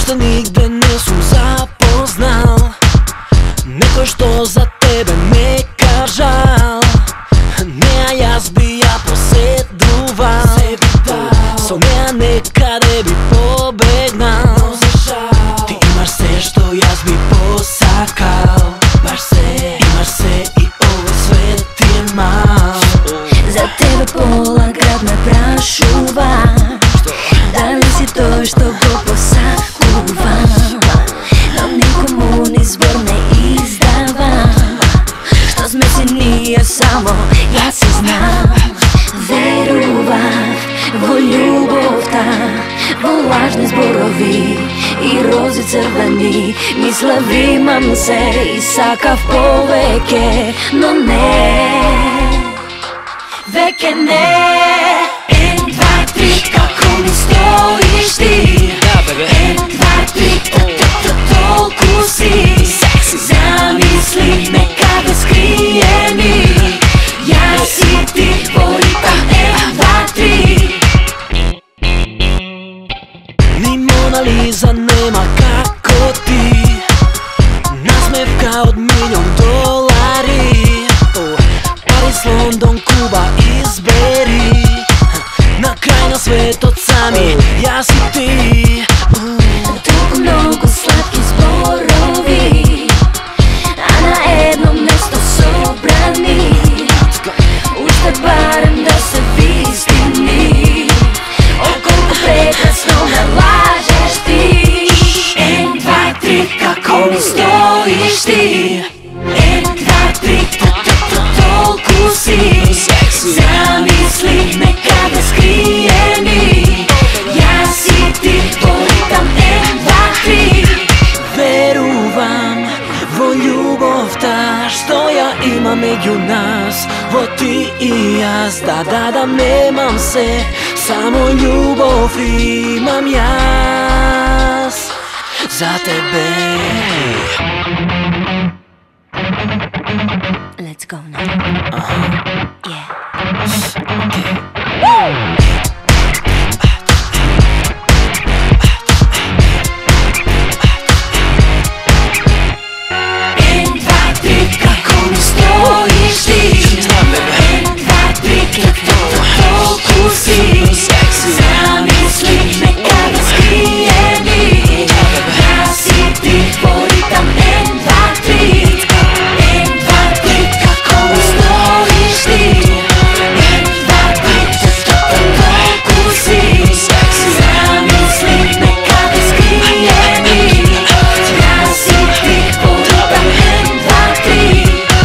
Още нигде не съм запознал некой, що за тебе не кажал. Не, а аз би я поседувал. Со нея некъде би побегнал. Ти имаш се, що аз би посакал. Баш се, имаш се и овој свет ти е мал. За тебе пола град ме прашува, дали си тој што го посакувам, но никому ни збор не издавам. Што сме си ние само, јас си знам. Верувах во љубовта, во лажни зборови и рози црвени. Мислев имам се и сакав повеќе, но не, веќе не. Ен, два, три, како ми стоиш ти. Ен, два, три, толку си. Замисли некаде скриени, јас и ти во ритам. Ен, два, три. Ни Мона Лиза нема како ти. Насмевка од $1.000.000. Париз, Лондон, Куба, избери. На крај на светот сами, јас и ти. Толку многу сладки зборови, а на едно место собрани. Уште барем да се вистини. О, колку прекрасно ме лажеш ти. Ен, два, три, како ми стоиш ти. Ен, два, три, толку си. Замисли некаде скриени, јас и ти во ритам. Ен, два, три. Верувам во љубовта што ја има меѓу нас, во ти и јас. Да, немам се, само љубов имам јас за тебе. Let's go now. Yeah. Ен, два, три, како ми стоиш ти. Ен, два, три, толку си. Замисли некаде скриени, јас и ти во ритам. Ен, два, три. Ен, два, три, како ми стоиш ти. Ен, два, три, толку си. Замисли некаде скриени, јас и ти во ритам. Ен, два, три.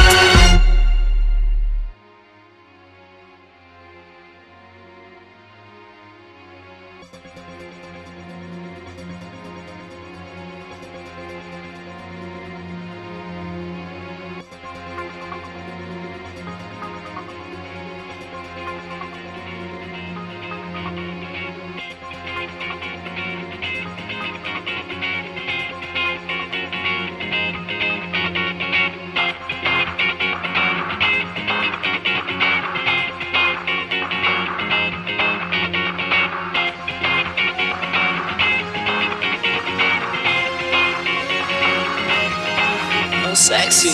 Sexy.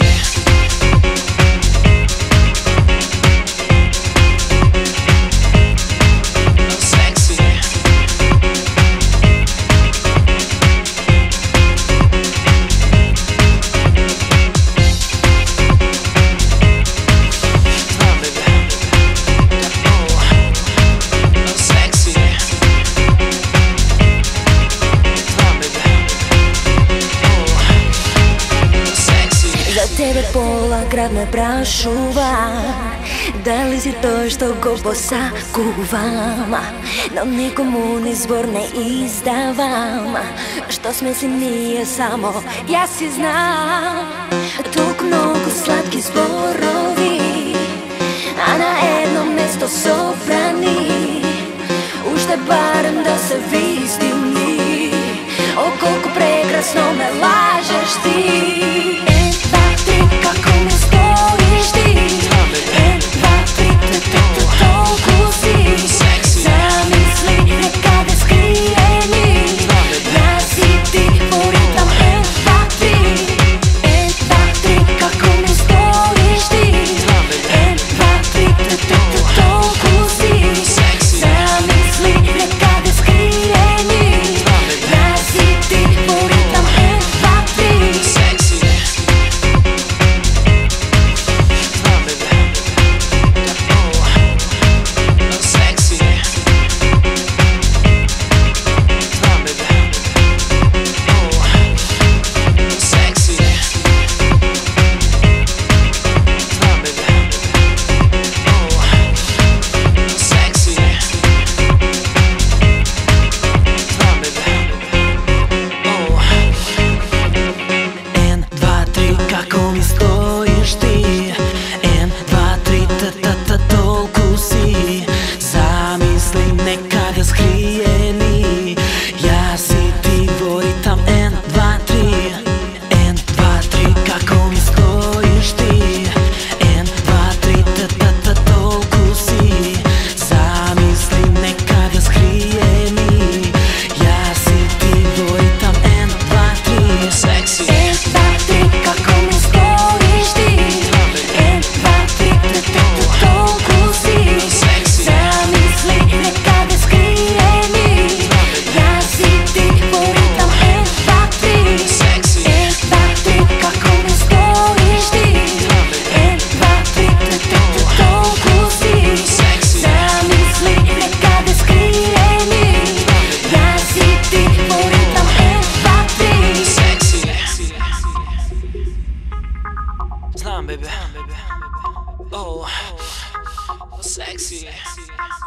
Тебе пола град ме прашува, дали си тој што го посакувам, но никому ни збор не издавам. Што сме си ние само, јас си знам. Толку многу сладки зборови, а на едно место собрани. Уште барем да се вистини. О, колку прекрасно ме лажеш ти. Како ми стоиш ти. Ен, два, три, толку си. Замисли некаде скриени, јас и ти Oh, sexy.